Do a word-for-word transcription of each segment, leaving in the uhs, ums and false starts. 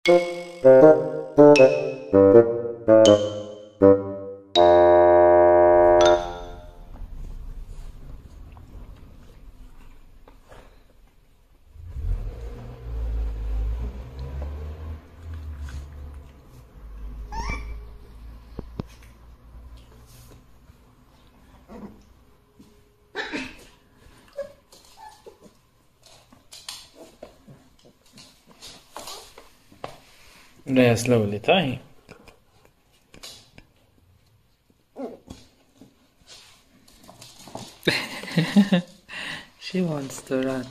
Yeah, slowly, Tahi. She wants to run.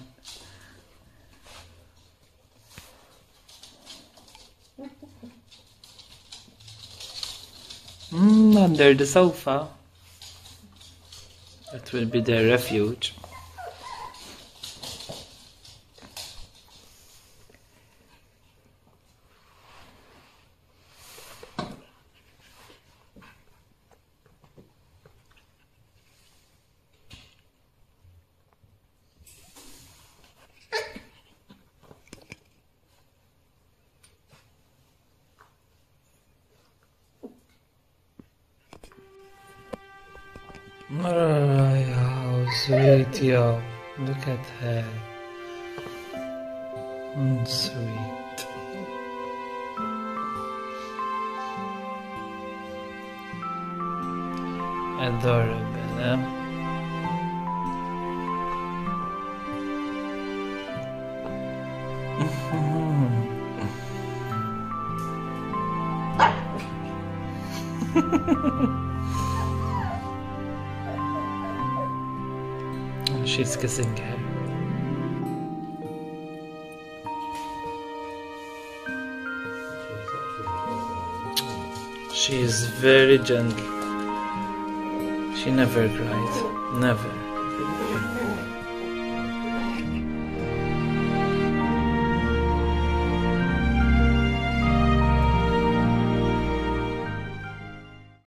Mm, under the sofa. That will be their refuge. Oh, how sweet, yo. Look at her. Mm, sweet. Adorable, eh? She's kissing her. She is very gentle. She never cries. Never.